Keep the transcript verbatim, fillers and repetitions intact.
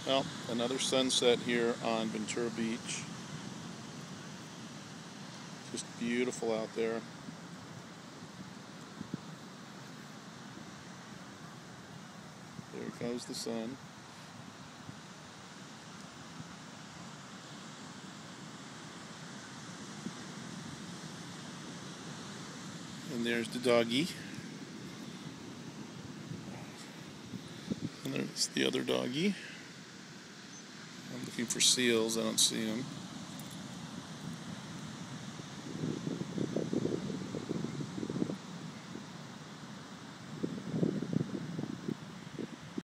Well, another sunset here on Ventura Beach. Just beautiful out there. There goes the sun. And there's the doggy. And there's the other doggy. I'm looking for seals, I don't see them.